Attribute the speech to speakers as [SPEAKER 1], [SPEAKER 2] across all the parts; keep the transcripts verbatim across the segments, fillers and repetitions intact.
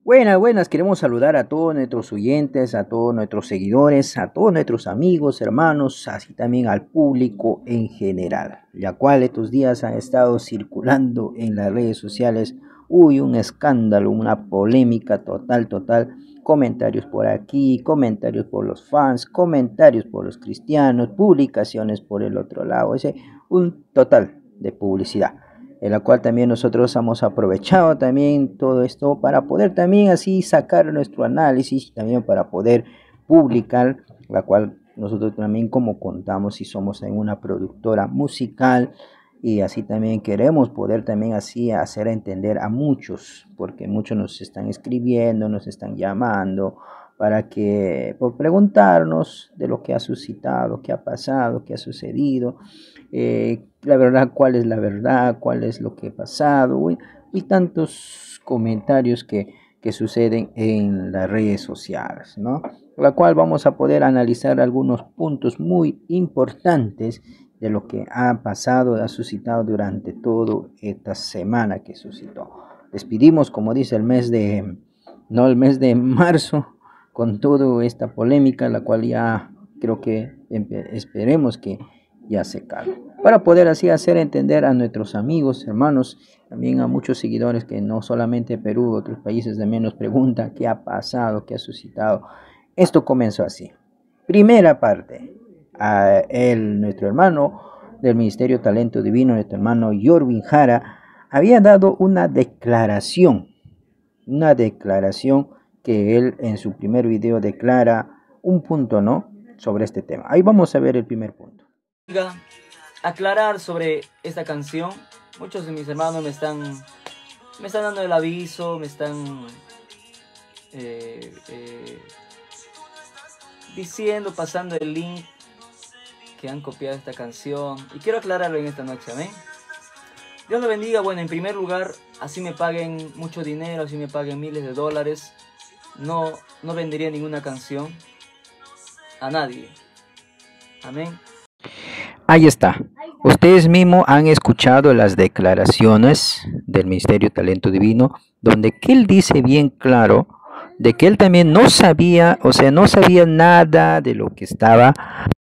[SPEAKER 1] Buenas, buenas, queremos saludar a todos nuestros oyentes, a todos nuestros seguidores, a todos nuestros amigos, hermanos, así también al público en general, la cual estos días han estado circulando en las redes sociales. Uy, un escándalo, una polémica total, total, comentarios por aquí, comentarios por los fans, comentarios por los cristianos, publicaciones por el otro lado, ese un total de publicidad, en la cual también nosotros hemos aprovechado también todo esto para poder también así sacar nuestro análisis, también para poder publicar, la cual nosotros también como contamos y somos en una productora musical, y así también queremos poder también así hacer entender a muchos, porque muchos nos están escribiendo, nos están llamando para que por preguntarnos de lo que ha suscitado, qué ha pasado, qué ha sucedido, eh, la verdad, cuál es la verdad, cuál es lo que ha pasado, y, y tantos comentarios que, que suceden en las redes sociales, ¿no? La cual vamos a poder analizar algunos puntos muy importantes de lo que ha pasado, ha suscitado durante toda esta semana que suscitó. Les pedimos, como dice el mes de, no el mes de marzo, con toda esta polémica, la cual ya creo que esperemos que ya se calme, para poder así hacer entender a nuestros amigos, hermanos, también a muchos seguidores que no solamente Perú, otros países también nos preguntan qué ha pasado, qué ha suscitado. Esto comenzó así. Primera parte, a él, nuestro hermano del Ministerio Talento Divino, nuestro hermano Yorwin Jara, había dado una declaración, una declaración que él en su primer video declara un punto, ¿no?, sobre este tema. Ahí vamos a ver el primer punto.
[SPEAKER 2] Aclarar sobre esta canción. Muchos de mis hermanos me están me están dando el aviso, me están eh, eh, diciendo, pasando el link que han copiado esta canción, y quiero aclararlo en esta noche. Amén. Dios lo bendiga. Bueno, en primer lugar, así me paguen mucho dinero, así me paguen miles de dólares, no, no vendería ninguna canción a nadie. Amén.
[SPEAKER 1] Ahí está. Ustedes mismos han escuchado las declaraciones del Ministerio Talento Divino, donde que él dice bien claro de que él también no sabía, o sea, no sabía nada de lo que estaba,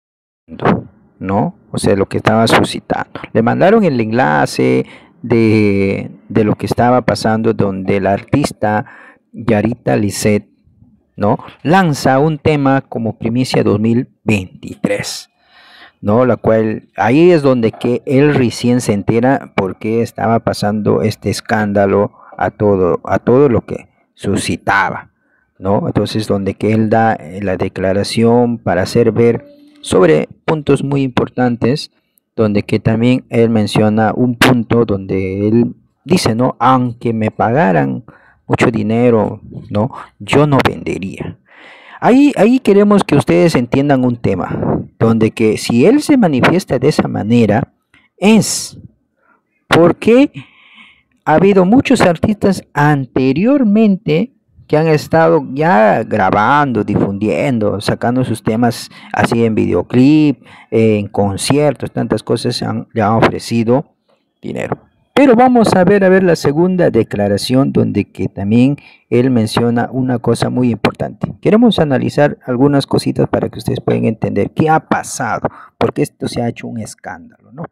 [SPEAKER 1] ¿no? O sea, lo que estaba suscitando. Le mandaron el enlace de, de lo que estaba pasando, donde el artista Yarita Lisset, ¿no?, lanza un tema como primicia dos mil veintitrés. ¿No? La cual, ahí es donde que él recién se entera por qué estaba pasando este escándalo a todo, a todo lo que suscitaba, ¿no? Entonces, donde que él da la declaración para hacer ver sobre puntos muy importantes, donde que también él menciona un punto donde él dice, ¿no?, aunque me pagaran mucho dinero, ¿no?, yo no vendería. Ahí, ahí queremos que ustedes entiendan un tema, donde que si él se manifiesta de esa manera, es porque ha habido muchos artistas anteriormente que han estado ya grabando, difundiendo, sacando sus temas así en videoclip, en conciertos, tantas cosas han, le han ofrecido dinero. Pero vamos a ver, a ver la segunda declaración, donde que también él menciona una cosa muy importante. Queremos analizar algunas cositas para que ustedes puedan entender qué ha pasado, porque esto se ha hecho un escándalo, ¿no?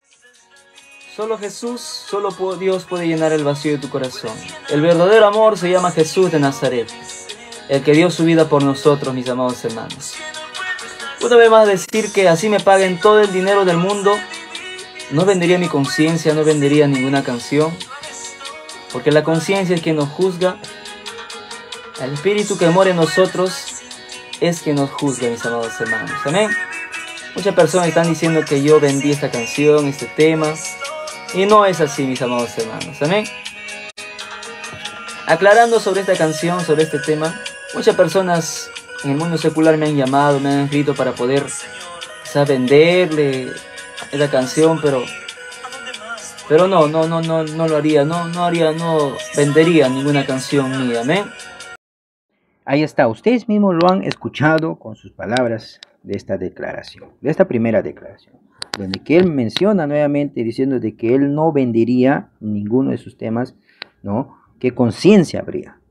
[SPEAKER 2] Solo Jesús, solo Dios puede llenar el vacío de tu corazón. El verdadero amor se llama Jesús de Nazaret, el que dio su vida por nosotros, mis amados hermanos. Una vez más decir que así me paguen todo el dinero del mundo, no vendería mi conciencia, no vendería ninguna canción, porque la conciencia es quien nos juzga. El Espíritu que mora en nosotros es quien nos juzga, mis amados hermanos. Amén. Muchas personas están diciendo que yo vendí esta canción, este tema, y no es así, mis amados hermanos. Amén. Aclarando sobre esta canción, sobre este tema, muchas personas en el mundo secular me han llamado, me han escrito para poder, o sea, venderle esa canción, pero pero no, no, no, no, no lo haría, no, no haría, no vendería ninguna canción mía. Amén.
[SPEAKER 1] Ahí está, ustedes mismos lo han escuchado con sus palabras de esta declaración, de esta primera declaración, donde que él menciona nuevamente diciendo de que él no vendería ninguno de sus temas, ¿no? ¿Qué conciencia habría?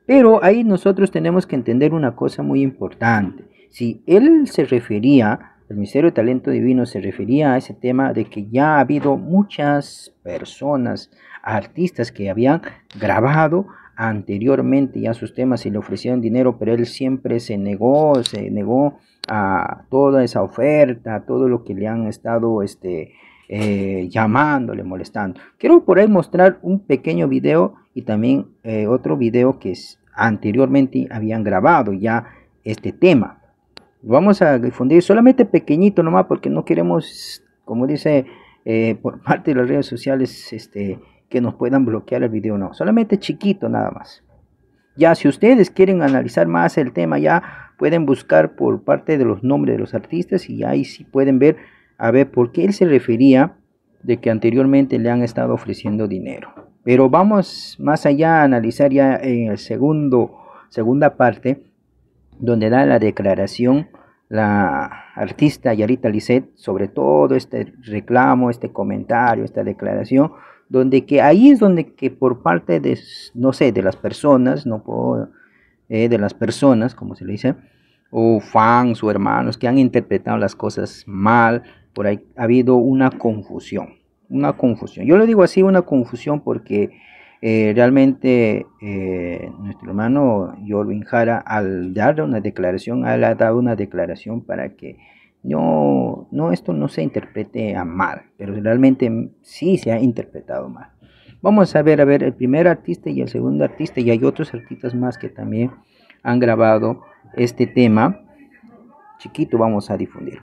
[SPEAKER 1] Pero ahí nosotros tenemos que entender una cosa muy importante. Si él se refería, el Ministerio de Talento Divino se refería a ese tema de que ya ha habido muchas personas, artistas que habían grabado anteriormente ya sus temas y le ofrecieron dinero, pero él siempre se negó, se negó a toda esa oferta, a todo lo que le han estado este, eh, llamándole, molestando. Quiero por ahí mostrar un pequeño video y también eh, otro video que es, anteriormente habían grabado ya este tema. Vamos a difundir solamente pequeñito nomás porque no queremos, como dice eh, por parte de las redes sociales, este, que nos puedan bloquear el video, no, solamente chiquito nada más. Ya si ustedes quieren analizar más el tema, ya pueden buscar por parte de los nombres de los artistas y ahí sí pueden ver, a ver por qué él se refería de que anteriormente le han estado ofreciendo dinero. Pero vamos más allá a analizar ya en el segundo, segunda parte, donde da la declaración la artista Yarita Lisset sobre todo este reclamo, este comentario, esta declaración, donde que ahí es donde que por parte de, no sé, de las personas, no puedo, eh, de las personas, como se le dice, o fans o hermanos que han interpretado las cosas mal, por ahí ha habido una confusión, una confusión. Yo le digo así, una confusión porque Eh, realmente eh, nuestro hermano Jorvin Jara, al darle una declaración, él ha dado una declaración para que no, no esto no se interprete a mal, pero realmente sí se ha interpretado mal. Vamos a ver, a ver, el primer artista y el segundo artista, y hay otros artistas más que también han grabado este tema. Chiquito, vamos a difundir.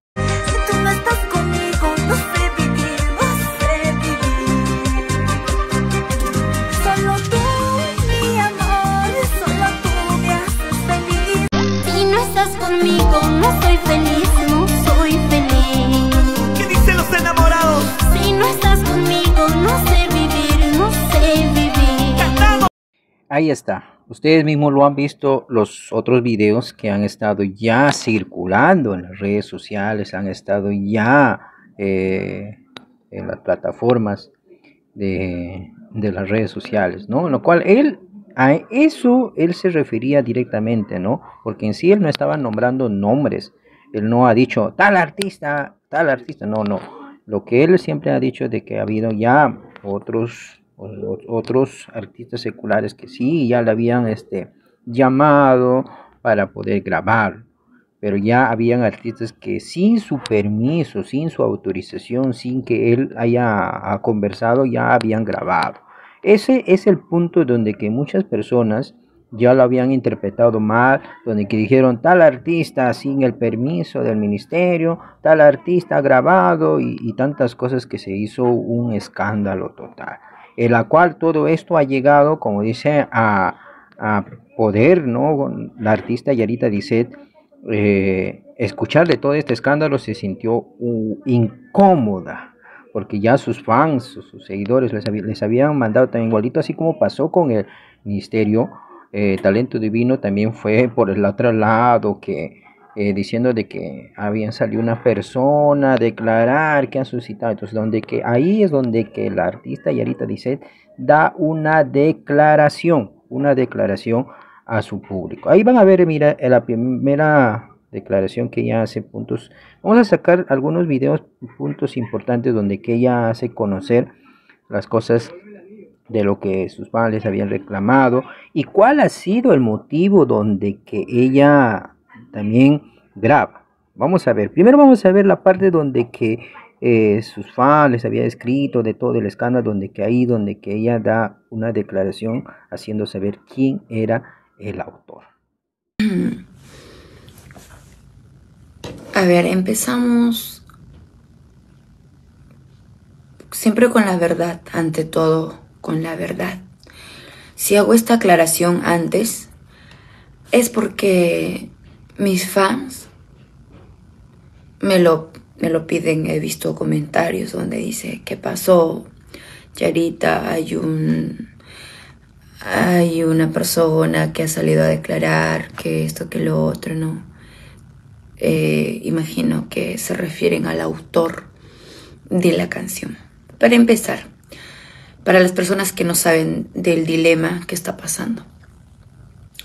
[SPEAKER 3] Conmigo no soy feliz, no soy feliz.
[SPEAKER 4] ¿Qué dicen los enamorados?
[SPEAKER 3] Si no estás conmigo no sé vivir, no sé vivir.
[SPEAKER 4] ¡Cantamos!
[SPEAKER 1] Ahí está. Ustedes mismos lo han visto, los otros videos que han estado ya circulando en las redes sociales, han estado ya eh, en las plataformas de, de las redes sociales, ¿no? En lo cual él a eso él se refería directamente, ¿no? Porque en sí él no estaba nombrando nombres. Él no ha dicho tal artista, tal artista. No, no. Lo que él siempre ha dicho de que ha habido ya otros, otros artistas seculares que sí, ya le habían este, llamado para poder grabar. Pero ya habían artistas que sin su permiso, sin su autorización, sin que él haya conversado, ya habían grabado. Ese es el punto donde que muchas personas ya lo habían interpretado mal, donde que dijeron tal artista sin el permiso del ministerio, tal artista grabado y, y tantas cosas que se hizo un escándalo total. En la cual todo esto ha llegado, como dice, a, a poder, ¿no? La artista Yarita Lisset, eh, escuchar de todo este escándalo se sintió uh, incómoda. Porque ya sus fans, sus, sus seguidores les, hab les habían mandado también igualito, así como pasó con el Ministerio eh, Talento Divino, también fue por el otro lado, que eh, diciendo de que habían salido una persona a declarar que han suscitado, entonces donde que ahí es donde que el artista Yarita Lisset da una declaración, una declaración a su público. Ahí van a ver, mira, la primera declaración que ella hace puntos. Vamos a sacar algunos videos, puntos importantes donde que ella hace conocer las cosas de lo que sus fans les habían reclamado y cuál ha sido el motivo donde que ella también graba. Vamos a ver, primero vamos a ver la parte donde que eh, sus fans les había escrito de todo el escándalo, donde que ahí donde que ella da una declaración haciendo saber quién era el autor.
[SPEAKER 5] A ver, empezamos siempre con la verdad, ante todo con la verdad. Si hago esta aclaración antes, es porque mis fans me lo, me lo piden. He visto comentarios donde dice, ¿qué pasó? Yarita, hay un... hay una persona que ha salido a declarar que esto, que lo otro, ¿no? Eh, imagino que se refieren al autor de la canción. Para empezar, para las personas que no saben del dilema que está pasando,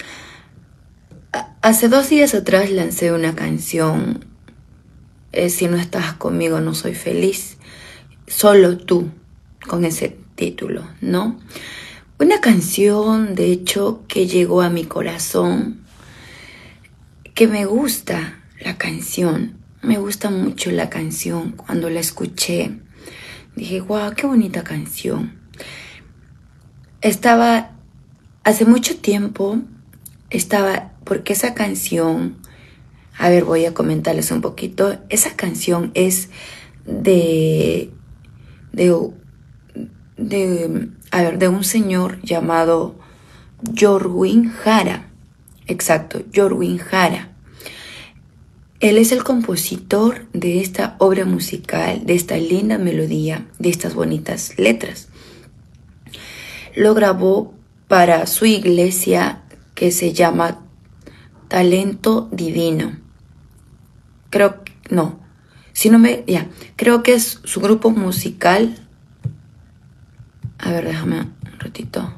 [SPEAKER 5] Hace dos días atrás lancé una canción, eh, Si no estás conmigo no soy feliz, solo tú, con ese título, ¿no? Una canción, de hecho, que llegó a mi corazón, que me gusta la canción, me gusta mucho la canción. Cuando la escuché, dije, wow, qué bonita canción. Estaba, hace mucho tiempo, estaba, porque esa canción, a ver, voy a comentarles un poquito. Esa canción es de, de, de, a ver, de un señor llamado Jorwin Jara. Exacto, Jorwin Jara. Él es el compositor de esta obra musical, de esta linda melodía, de estas bonitas letras. Lo grabó para su iglesia que se llama Talento Divino. Creo que, no, si no me, ya, creo que es su grupo musical. A ver, déjame un ratito.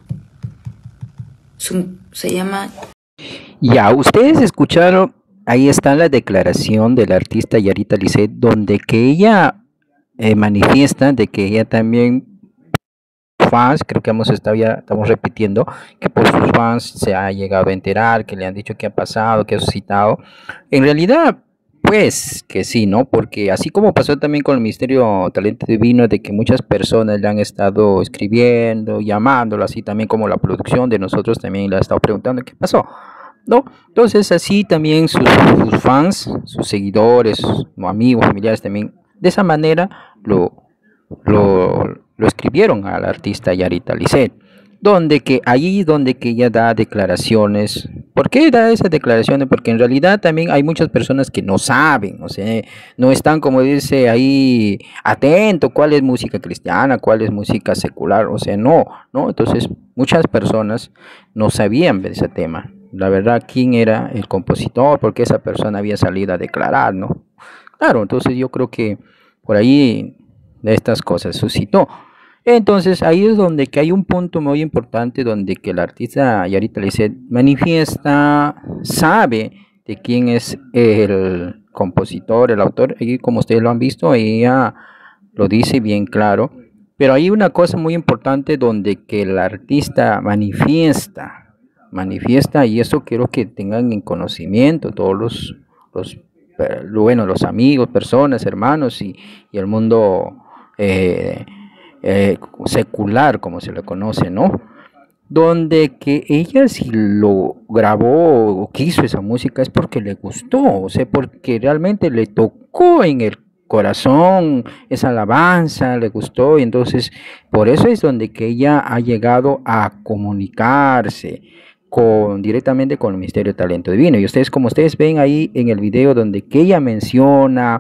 [SPEAKER 5] Su, se llama...
[SPEAKER 1] Ya, ustedes escucharon, ahí está la declaración del artista Yarita Lisset, donde que ella eh, manifiesta de que ella también fans, creo que hemos estado ya, estamos repitiendo, que por sus fans se ha llegado a enterar, que le han dicho qué ha pasado, qué ha suscitado. En realidad, pues que sí, ¿no? Porque así como pasó también con el Ministerio Talento Divino, de que muchas personas le han estado escribiendo, llamándolo, así también como la producción de nosotros también le ha estado preguntando qué pasó, ¿no? Entonces así también sus, sus fans, sus seguidores, sus amigos, familiares también, de esa manera lo, lo, lo escribieron al artista Yarita Lisset, donde que allí donde que ella da declaraciones. ¿Por qué da esas declaraciones? Porque en realidad también hay muchas personas que no saben, o sea, no están, como dice ahí, atento cuál es música cristiana, cuál es música secular, o sea, no, ¿no? Entonces muchas personas no sabían de ese tema. La verdad, quién era el compositor, porque esa persona había salido a declarar, ¿no? Claro, entonces yo creo que por ahí de estas cosas suscitó. Entonces ahí es donde que hay un punto muy importante, donde que el artista Yarita Lisset manifiesta, sabe de quién es el compositor, el autor, y como ustedes lo han visto, ella lo dice bien claro. Pero hay una cosa muy importante donde que el artista manifiesta, manifiesta, y eso quiero que tengan en conocimiento todos los, los bueno, los amigos, personas, hermanos y, y el mundo eh, eh, secular, como se le conoce, ¿no? Donde que ella si lo grabó o quiso esa música es porque le gustó, o sea, porque realmente le tocó en el corazón esa alabanza, le gustó, y entonces por eso es donde que ella ha llegado a comunicarse con directamente con el Ministerio de Talento Divino. Y ustedes, como ustedes ven ahí en el video, donde que ella menciona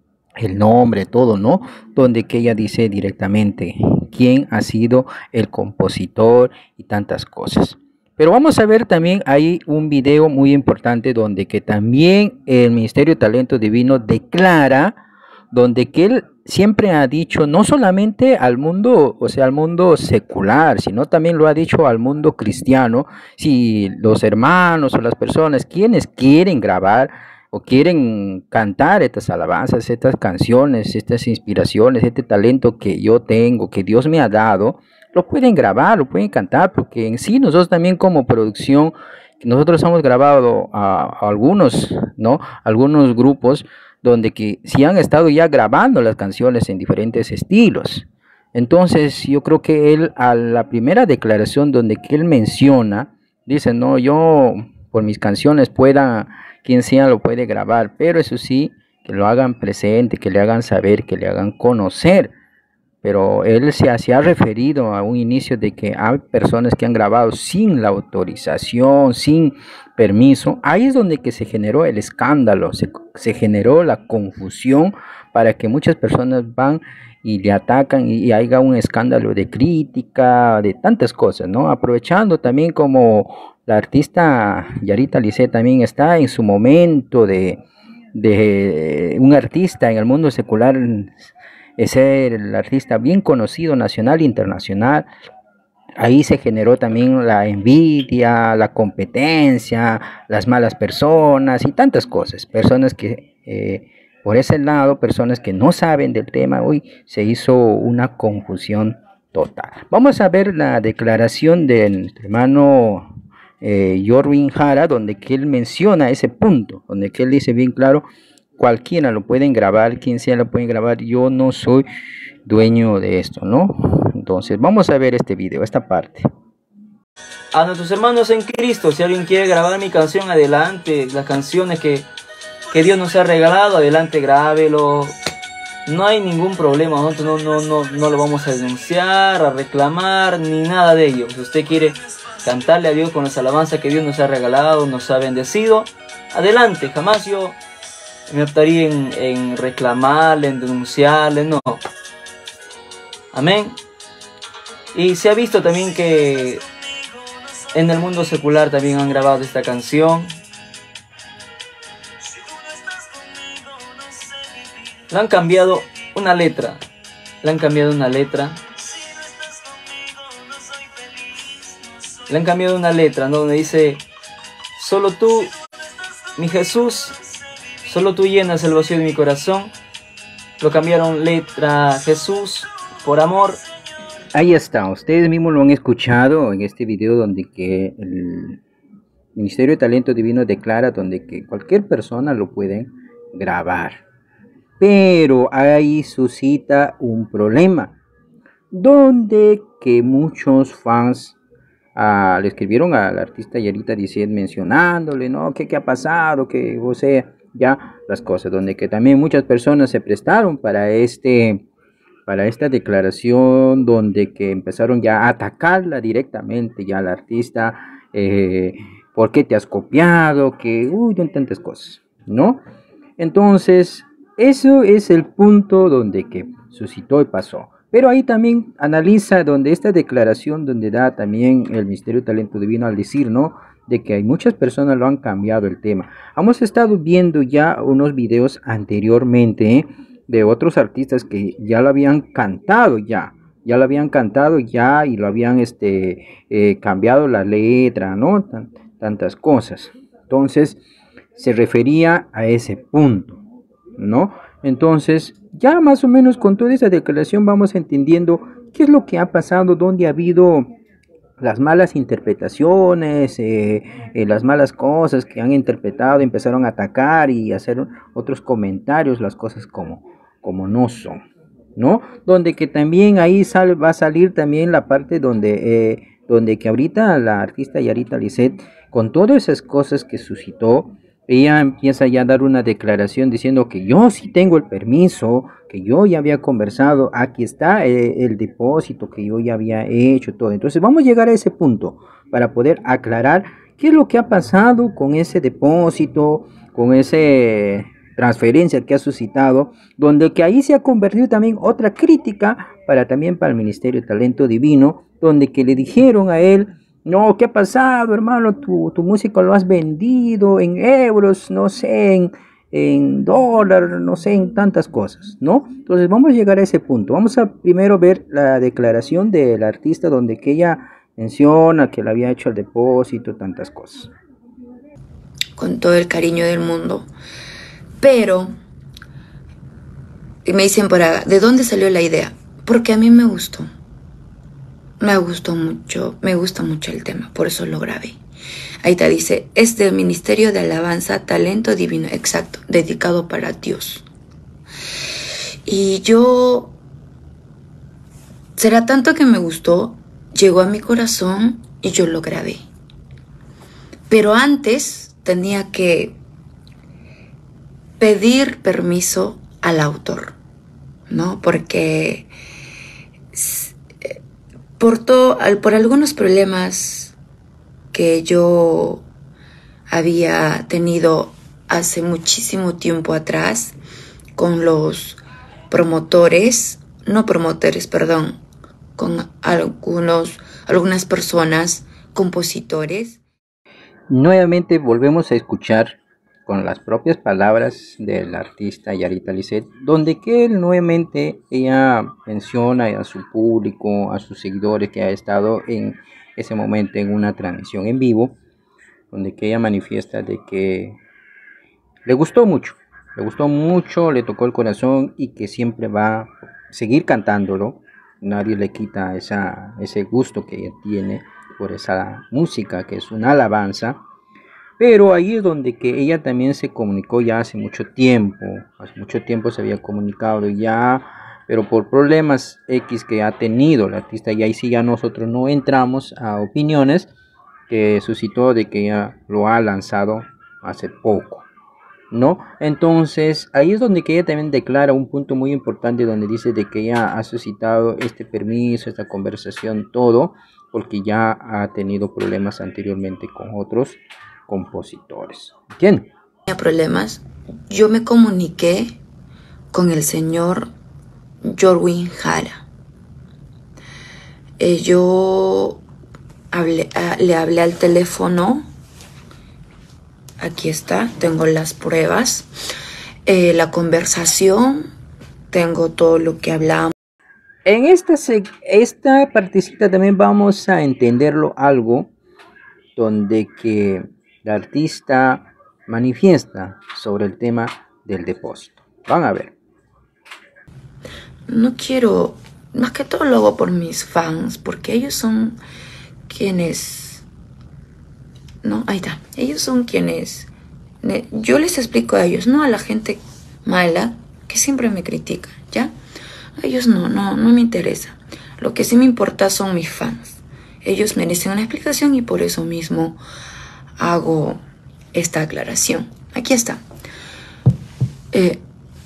[SPEAKER 1] el nombre, todo, ¿no? Donde que ella dice directamente quién ha sido el compositor y tantas cosas. Pero vamos a ver también, hay un video muy importante donde que también el Ministerio de Talento Divino declara, donde que él siempre ha dicho, no solamente al mundo, o sea, al mundo secular, sino también lo ha dicho al mundo cristiano, si los hermanos o las personas, quienes quieren grabar o quieren cantar estas alabanzas, estas canciones, estas inspiraciones, este talento que yo tengo, que Dios me ha dado, lo pueden grabar, lo pueden cantar, porque en sí nosotros también como producción, nosotros hemos grabado a, a algunos, ¿no? Algunos grupos donde que sí han estado ya grabando las canciones en diferentes estilos. Entonces yo creo que él, a la primera declaración donde que él menciona, dice, no, yo por mis canciones pueda, quien sea lo puede grabar, pero eso sí, que lo hagan presente, que le hagan saber, que le hagan conocer. Pero él se ha, se ha referido a un inicio de que hay personas que han grabado sin la autorización, sin permiso. Ahí es donde que se generó el escándalo, se, se generó la confusión para que muchas personas van y le atacan y, y haya un escándalo de crítica, de tantas cosas, ¿no? Aprovechando también como la artista Yarita Lisset también está en su momento de, de un artista en el mundo secular, es ser el artista bien conocido nacional e internacional, ahí se generó también la envidia, la competencia, las malas personas y tantas cosas. Personas que, eh, por ese lado, personas que no saben del tema, hoy se hizo una confusión total. Vamos a ver la declaración de nuestro hermano eh, Jorwin Jara, donde que él menciona ese punto, donde que él dice bien claro, cualquiera lo pueden grabar, quien sea lo pueden grabar, yo no soy dueño de esto, ¿no? Entonces vamos a ver este video, esta parte.
[SPEAKER 2] A nuestros hermanos en Cristo, si alguien quiere grabar mi canción, adelante. Las canciones que, que Dios nos ha regalado, adelante, grábelo. No hay ningún problema, nosotros no, no, no, no lo vamos a denunciar, a reclamar, ni nada de ello. Si usted quiere cantarle a Dios con las alabanzas que Dios nos ha regalado, nos ha bendecido, adelante. Jamás yo me optaría en, en reclamarle, en denunciarle, no. Amén. Y se ha visto también que en el mundo secular también han grabado esta canción. Le han cambiado una letra. Le han cambiado una letra. Le han cambiado una letra, ¿no? Donde dice: solo tú, mi Jesús, solo tú llenas el vacío de mi corazón. Lo cambiaron letra Jesús por amor.
[SPEAKER 1] Ahí está, ustedes mismos lo han escuchado en este video donde que el Ministerio de Talento Divino declara donde que cualquier persona lo pueden grabar. Pero ahí suscita un problema, donde que muchos fans ah, le escribieron al artista Yarita diciendo, mencionándole, ¿no? ¿Qué, qué ha pasado? Que, o sea, ya las cosas, donde que también muchas personas se prestaron para este... para esta declaración, donde que empezaron ya a atacarla directamente ya al artista, eh, ¿por qué te has copiado? Que, uy, tantas cosas, ¿no? Entonces, eso es el punto donde que suscitó y pasó. Pero ahí también analiza donde esta declaración, donde da también el Ministerio de Talento Divino al decir, ¿no? De que hay muchas personas lo han cambiado el tema. Hemos estado viendo ya unos videos anteriormente, ¿eh? De otros artistas que ya lo habían cantado ya, ya lo habían cantado ya y lo habían este, eh, cambiado la letra, ¿no? Tan, tantas cosas. Entonces, se refería a ese punto, ¿no? Entonces, ya más o menos con toda esa declaración vamos entendiendo qué es lo que ha pasado, dónde ha habido las malas interpretaciones, eh, eh, las malas cosas que han interpretado, empezaron a atacar y hacer otros comentarios, las cosas como, como no son, ¿no? Donde que también ahí sal, va a salir también la parte donde, eh, donde que ahorita la artista Yarita Lisset, con todas esas cosas que suscitó, ella empieza ya a dar una declaración diciendo que yo sí tengo el permiso, que yo ya había conversado, aquí está eh, el depósito que yo ya había hecho, todo. Entonces vamos a llegar a ese punto para poder aclarar qué es lo que ha pasado con ese depósito, con esa transferencia que ha suscitado, donde que ahí se ha convertido también otra crítica para también para el Ministerio de Talento Divino, donde que le dijeron a él, no, ¿qué ha pasado, hermano? Tu, tu música lo has vendido en euros, no sé, en, en dólar, no sé, en tantas cosas, ¿no? Entonces vamos a llegar a ese punto. Vamos a primero ver la declaración del artista donde que ella menciona que le había hecho el depósito, tantas cosas.
[SPEAKER 5] Con todo el cariño del mundo. Pero, y me dicen por acá, ¿de dónde salió la idea? Porque a mí me gustó. Me gustó mucho, me gusta mucho el tema, por eso lo grabé. Ahí te dice, es del Ministerio de Alabanza, Talento Divino, exacto, dedicado para Dios. Y yo, será tanto que me gustó, llegó a mi corazón y yo lo grabé. Pero antes tenía que pedir permiso al autor, ¿no? Porque Por, to, por algunos problemas que yo había tenido hace muchísimo tiempo atrás con los promotores, no promotores, perdón, con algunos, algunas personas, compositores.
[SPEAKER 1] Nuevamente volvemos a escuchar con las propias palabras del artista Yarita Lisset, donde que él nuevamente ella menciona a su público, a sus seguidores que ha estado en ese momento en una transmisión en vivo, donde que ella manifiesta de que le gustó mucho, le gustó mucho, le tocó el corazón y que siempre va a seguir cantándolo. Nadie le quita esa, ese gusto que ella tiene por esa música, que es una alabanza. Pero ahí es donde que ella también se comunicó ya hace mucho tiempo, hace mucho tiempo se había comunicado ya, pero por problemas X que ha tenido el artista, y ahí sí ya nosotros no entramos a opiniones, que suscitó de que ella lo ha lanzado hace poco, ¿no? Entonces ahí es donde que ella también declara un punto muy importante, donde dice de que ella ha suscitado este permiso, esta conversación, todo, porque ya ha tenido problemas anteriormente con otros compositores. ¿Quién?
[SPEAKER 5] Tenía problemas. Yo me comuniqué con el señor Jorwin Jara. Eh, yo hablé, a, le hablé al teléfono. Aquí está, tengo las pruebas. Eh, la conversación, tengo todo lo que hablamos.
[SPEAKER 1] En esta, esta partecita también vamos a entenderlo algo, donde que el artista manifiesta sobre el tema del depósito. Van a ver.
[SPEAKER 5] No quiero, más que todo lo hago por mis fans, porque ellos son quienes, no, ahí está, ellos son quienes, yo les explico a ellos, no a la gente mala que siempre me critica, ¿ya? A ellos no, no, no me interesa. Lo que sí me importa son mis fans. Ellos merecen una explicación y por eso mismo hago esta aclaración. Aquí está. Eh,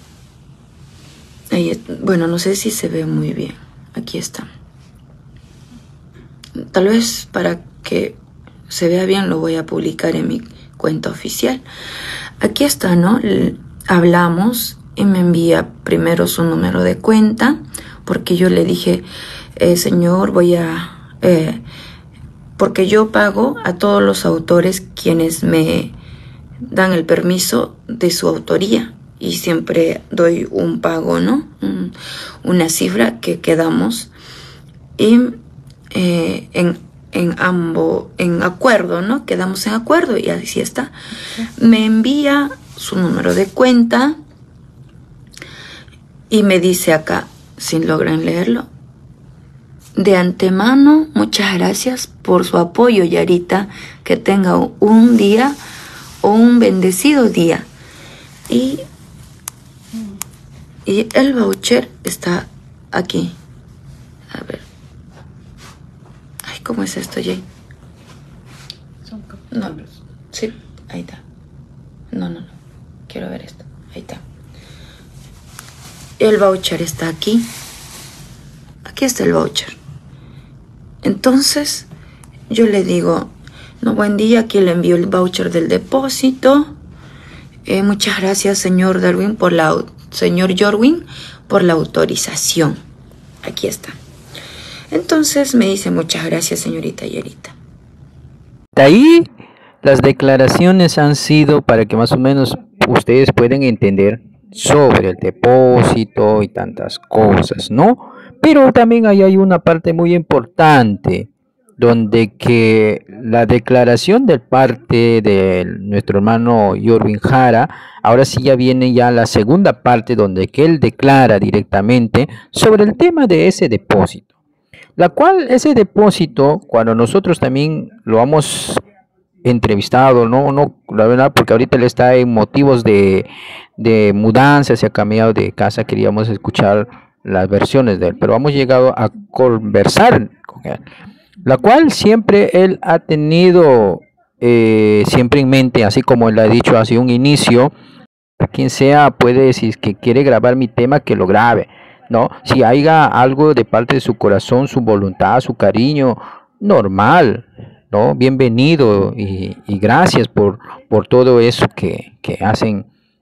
[SPEAKER 5] ahí, bueno, no sé si se ve muy bien. Aquí está. Tal vez para que se vea bien lo voy a publicar en mi cuenta oficial. Aquí está, ¿no? Hablamos y me envía primero su número de cuenta, porque yo le dije, eh, señor, voy a... Eh, porque yo pago a todos los autores quienes me dan el permiso de su autoría y siempre doy un pago, ¿no? Un, una cifra que quedamos y eh, en, en ambos, en acuerdo, ¿no? Quedamos en acuerdo y así está. Me envía su número de cuenta y me dice acá, si logran leerlo, de antemano, muchas gracias por su apoyo, Yarita. Que tenga un día o un bendecido día. Y, y el voucher está aquí. A ver. Ay, ¿cómo es esto, Jay? No, sí, ahí está. No, no, no. Quiero ver esto. Ahí está. El voucher está aquí. Aquí está el voucher. Entonces, yo le digo, no, buen día, aquí le envío el voucher del depósito. Eh, muchas gracias, señor Darwin, por la, señor Jorwin, por la autorización. Aquí está. Entonces me dice, muchas gracias, señorita Yarita.
[SPEAKER 1] De ahí, las declaraciones han sido para que más o menos ustedes puedan entender sobre el depósito y tantas cosas, ¿no? Pero también ahí hay una parte muy importante, donde que la declaración de parte de nuestro hermano Jorwin Jara, ahora sí ya viene ya la segunda parte, donde que él declara directamente sobre el tema de ese depósito, la cual ese depósito, cuando nosotros también lo hemos entrevistado, no, no, la verdad, porque ahorita él está en motivos de, de mudanza, se ha cambiado de casa, queríamos escuchar las versiones de él, pero hemos llegado a conversar con él, la cual siempre él ha tenido eh, siempre en mente, así como él ha dicho hace un inicio, quien sea puede decir que quiere grabar mi tema, que lo grabe, ¿no? Si haya algo de parte de su corazón, su voluntad, su cariño, normal, ¿no? Bienvenido y, y gracias por, por todo eso que, que hacen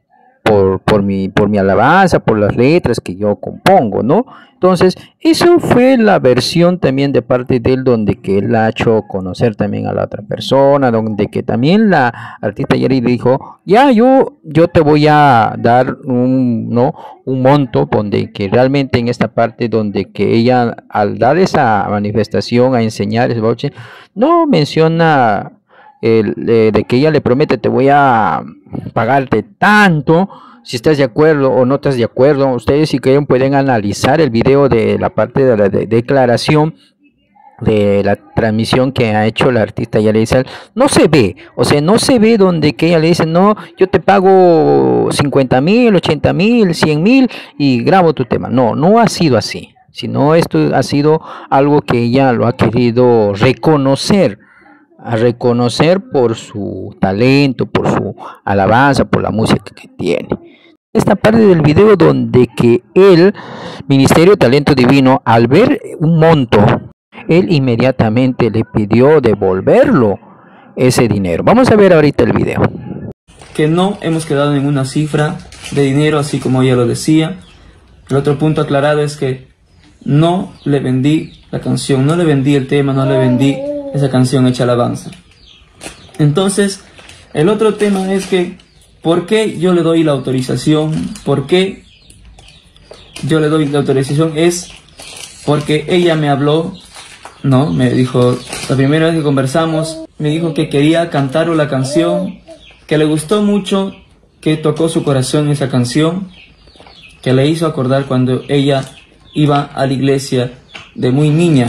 [SPEAKER 1] por, por, mi, por mi alabanza, por las letras que yo compongo, ¿no? Entonces, eso fue la versión también de parte de él, donde que él ha hecho conocer también a la otra persona, donde que también la artista Yari dijo, ya, yo, yo te voy a dar un, ¿no? un monto, donde que realmente en esta parte, donde que ella, al dar esa manifestación, a enseñar ese voucher, no menciona el, eh, de que ella le promete, te voy a pagarte tanto, si estás de acuerdo o no estás de acuerdo. Ustedes si quieren pueden analizar el video de la parte de la de declaración de la transmisión que ha hecho la artista Yari Elizalde. No se ve, o sea, no se ve donde que ella le dice, no, yo te pago cincuenta mil, ochenta mil, cien mil y grabo tu tema. No, no ha sido así, sino esto ha sido algo que ella lo ha querido reconocer, a reconocer por su talento, por su alabanza, por la música que tiene. Esta parte del video donde que el Ministerio de Talento Divino, al ver un monto, él inmediatamente le pidió devolverlo ese dinero. Vamos a ver ahorita el video.
[SPEAKER 2] Que no hemos quedado en una cifra de dinero, así como ella lo decía. El otro punto aclarado es que no le vendí la canción, no le vendí el tema, no le vendí esa canción hecha alabanza. Entonces, el otro tema es que, ¿por qué yo le doy la autorización? ¿Por qué yo le doy la autorización? Es porque ella me habló, no, me dijo, la primera vez que conversamos, me dijo que quería cantar la canción, que le gustó mucho, que tocó su corazón esa canción, que le hizo acordar cuando ella iba a la iglesia de muy niña.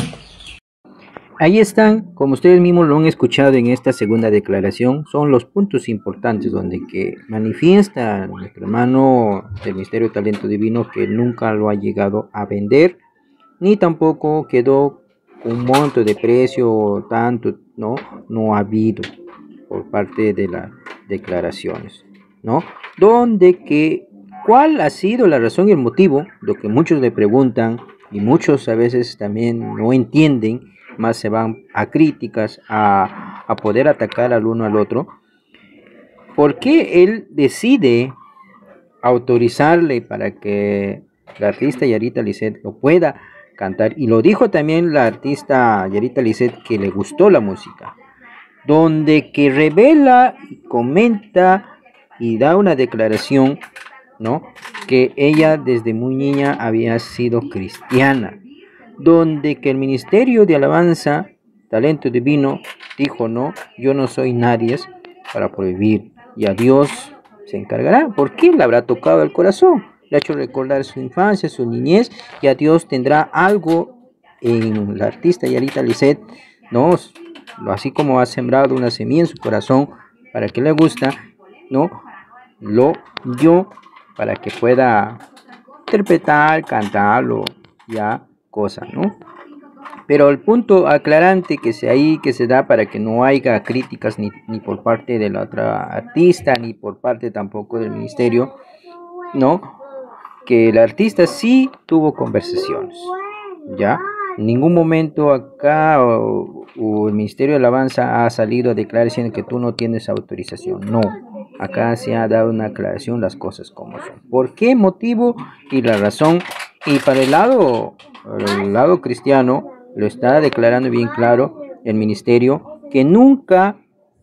[SPEAKER 1] Ahí están, como ustedes mismos lo han escuchado en esta segunda declaración, son los puntos importantes donde que manifiesta nuestro hermano del Ministerio de Talento Divino que nunca lo ha llegado a vender, ni tampoco quedó un monto de precio tanto, no, no ha habido por parte de las declaraciones, ¿no? Donde que, ¿cuál ha sido la razón y el motivo? Lo que muchos le preguntan y muchos a veces también no entienden, más se van a críticas, a, a poder atacar al uno al otro. ¿Por qué él decide autorizarle para que la artista Yarita Lisset lo pueda cantar? Y lo dijo también la artista Yarita Lisset que le gustó la música, donde que revela, comenta y da una declaración, ¿no? Que ella desde muy niña había sido cristiana, donde que el Ministerio de Alabanza, Talento Divino, dijo, no, yo no soy nadie para prohibir, y a Dios se encargará, porque le habrá tocado el corazón, le ha hecho recordar su infancia, su niñez, y a Dios tendrá algo en la artista Yarita Lisset, ¿no? Así como ha sembrado una semilla en su corazón para que le gusta, ¿no? Lo dio para que pueda interpretar, cantarlo, ya, cosa, ¿no? Pero el punto aclarante que se ahí que se da para que no haya críticas ni, ni por parte de la otra artista ni por parte tampoco del ministerio, ¿no? Que el artista sí tuvo conversaciones, ya. En ningún momento acá o, o el Ministerio de Alabanza ha salido a declarar diciendo que tú no tienes autorización. No, acá se ha dado una aclaración, las cosas como son. ¿Por qué motivo y la razón? Y para el lado, el lado cristiano lo está declarando bien claro el ministerio, que nunca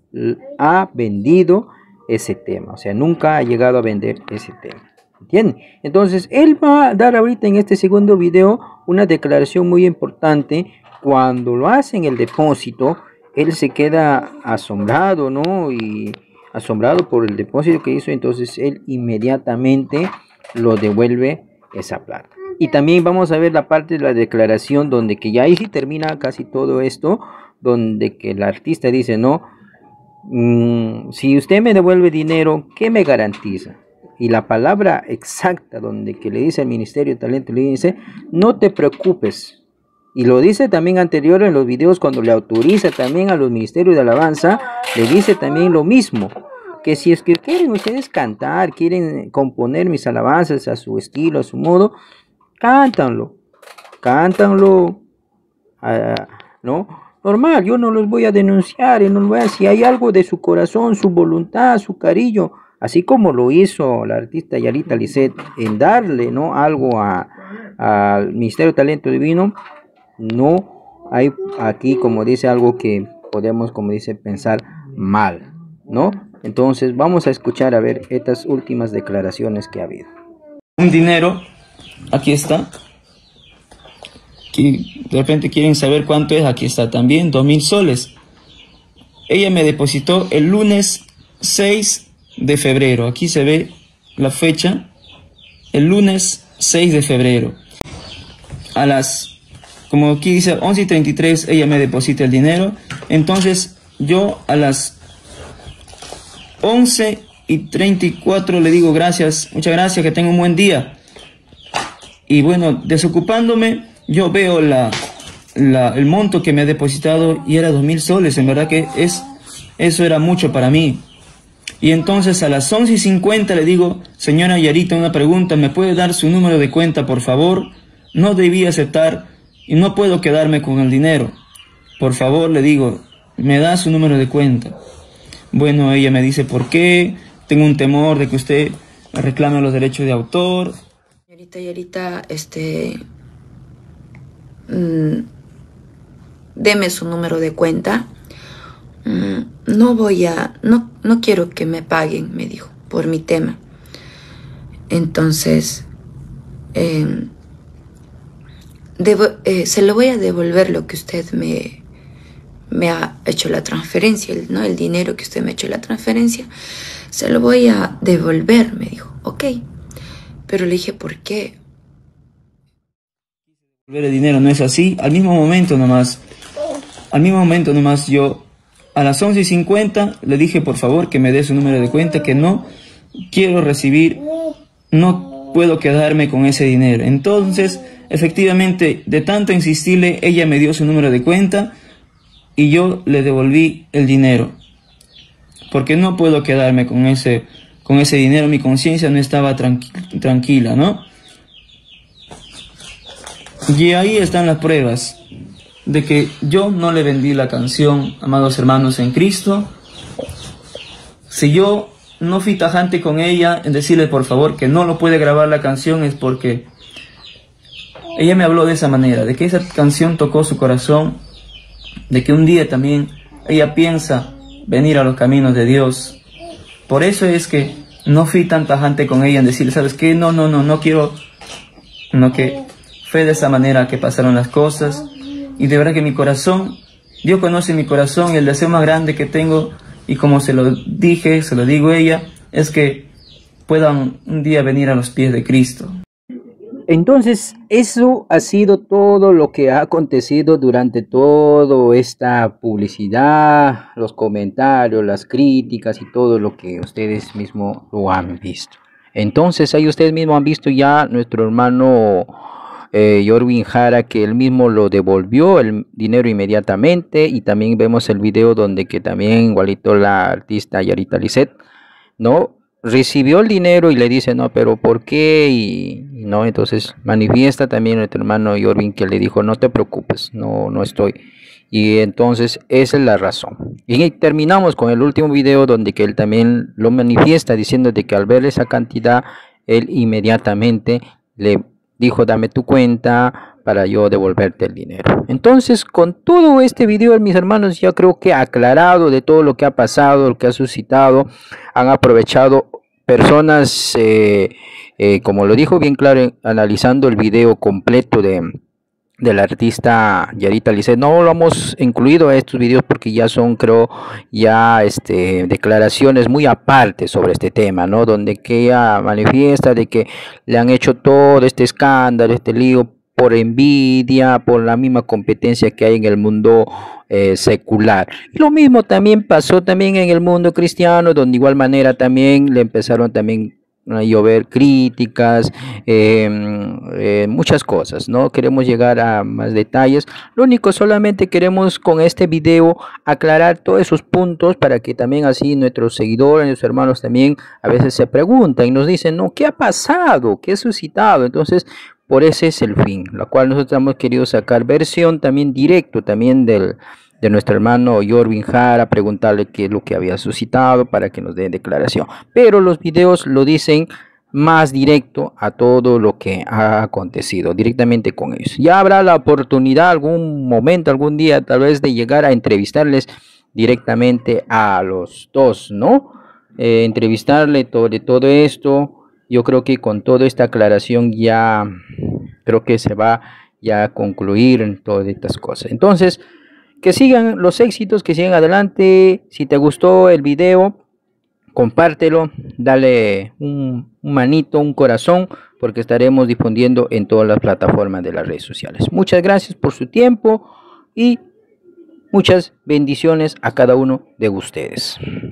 [SPEAKER 1] ha vendido ese tema, o sea, nunca ha llegado a vender ese tema. ¿Entienden? Entonces, él va a dar ahorita en este segundo video una declaración muy importante. Cuando lo hace en el depósito, él se queda asombrado, ¿no? Y asombrado por el depósito que hizo, entonces él inmediatamente lo devuelve esa plata. Y también vamos a ver la parte de la declaración donde que ya ahí sí termina casi todo esto, donde que el artista dice, no, mmm, si usted me devuelve dinero, ¿qué me garantiza? Y la palabra exacta donde que le dice al Ministerio de Talento, le dice, no te preocupes. Y lo dice también anterior en los videos cuando le autoriza también a los Ministerios de Alabanza, le dice también lo mismo. Que si es que quieren ustedes cantar, quieren componer mis alabanzas a su estilo, a su modo, cántanlo, cántanlo, uh, ¿no? Normal, yo no los voy a denunciar, no los voy a, si hay algo de su corazón, su voluntad, su cariño, así como lo hizo la artista Yarita Lisset en darle, ¿no?, algo a, al Ministerio de Talento Divino, no hay aquí, como dice, algo que podemos, como dice, pensar mal, ¿no? Entonces vamos a escuchar a ver estas últimas declaraciones que ha habido.
[SPEAKER 2] Un dinero, aquí está. Aquí, de repente quieren saber cuánto es, aquí está también, dos mil soles. Ella me depositó el lunes seis de febrero. Aquí se ve la fecha. El lunes seis de febrero. A las, como aquí dice, once y treinta y tres, ella me deposita el dinero. Entonces yo a las once y treinta y cuatro le digo gracias, muchas gracias, que tenga un buen día. Y bueno, desocupándome, yo veo la... La, el monto que me ha depositado y era dos mil soles. En verdad que es, eso era mucho para mí. Y entonces a las once y cincuenta le digo, señora Yarita, una pregunta, ¿me puede dar su número de cuenta, por favor? No debí aceptar y no puedo quedarme con el dinero. Por favor, le digo, ¿me da su número de cuenta? Bueno, ella me dice, ¿por qué? Tengo un temor de que usted reclame los derechos de autor.
[SPEAKER 5] Yarita, Yarita, este... Mmm, deme su número de cuenta. Mm, no voy a, no, no quiero que me paguen, me dijo, por mi tema. Entonces, eh, debo, eh, se lo voy a devolver lo que usted me, me ha hecho la transferencia, el, ¿no? El dinero que usted me ha hecho la transferencia, se lo voy a devolver, me dijo. Ok, pero le dije, ¿por qué?
[SPEAKER 2] Devolver el dinero no es así. Al mismo momento nomás. Al mismo momento nomás yo a las once y cincuenta le dije por favor que me dé su número de cuenta, que no quiero recibir, no puedo quedarme con ese dinero. Entonces, efectivamente, de tanto insistirle, ella me dio su número de cuenta y yo le devolví el dinero. Porque no puedo quedarme con ese, con ese dinero, mi conciencia no estaba tranqui tranquila, ¿no? Y ahí están las pruebas de que yo no le vendí la canción, amados hermanos en Cristo. Si yo no fui tajante con ella en decirle por favor que no lo puede grabar la canción, es porque ella me habló de esa manera, de que esa canción tocó su corazón, de que un día también ella piensa venir a los caminos de Dios. Por eso es que no fui tan tajante con ella en decirle, ¿sabes qué? No, no, no, no quiero, no, que fue de esa manera que pasaron las cosas. Y de verdad que mi corazón, Dios conoce mi corazón, y el deseo más grande que tengo, y como se lo dije, se lo digo a ella, es que puedan un día venir a los pies de Cristo.
[SPEAKER 1] Entonces, eso ha sido todo lo que ha acontecido durante toda esta publicidad, los comentarios, las críticas y todo lo que ustedes mismos lo han visto. Entonces, ahí ustedes mismos han visto ya nuestro hermano Eh, Jorwin Jara, que él mismo lo devolvió el dinero inmediatamente, y también vemos el video donde que también igualito la artista Yarita Lisset, ¿no?, recibió el dinero y le dice, no, pero ¿por qué? Y, y no, entonces manifiesta también nuestro hermano Jorwin, que le dijo, no te preocupes, no, no estoy. Y entonces esa es la razón. Y terminamos con el último video donde que él también lo manifiesta diciendo de que al ver esa cantidad, él inmediatamente le dijo, dame tu cuenta para yo devolverte el dinero. Entonces, con todo este video, mis hermanos, ya creo que aclarado de todo lo que ha pasado, lo que ha suscitado, han aprovechado personas, eh, eh, como lo dijo bien claro, analizando el video completo de, de la artista Yarita Lisset. No lo hemos incluido a estos videos porque ya son, creo, ya este, declaraciones muy aparte sobre este tema, ¿no? Donde que ella manifiesta de que le han hecho todo este escándalo, este lío, por envidia, por la misma competencia que hay en el mundo eh, secular. Y lo mismo también pasó también en el mundo cristiano, donde de igual manera también le empezaron también a llover críticas, eh, eh, muchas cosas. No queremos llegar a más detalles, lo único solamente queremos con este video aclarar todos esos puntos para que también así nuestros seguidores, nuestros hermanos también a veces se preguntan y nos dicen, no, ¿qué ha pasado? ¿Qué ha suscitado? Entonces, por ese es el fin, la cual nosotros hemos querido sacar versión también directo también del de nuestro hermano Jorvin Jara, preguntarle qué es lo que había suscitado para que nos dé declaración. Pero los videos lo dicen más directo a todo lo que ha acontecido directamente con ellos. Ya habrá la oportunidad algún momento, algún día, tal vez, de llegar a entrevistarles directamente a los dos, ¿no? Eh, entrevistarle sobre todo esto. Yo creo que con toda esta aclaración ya creo que se va ya a concluir en todas estas cosas. Entonces, que sigan los éxitos, que sigan adelante. Si te gustó el video, compártelo, dale un, un manito, un corazón, porque estaremos difundiendo en todas las plataformas de las redes sociales. Muchas gracias por su tiempo y muchas bendiciones a cada uno de ustedes.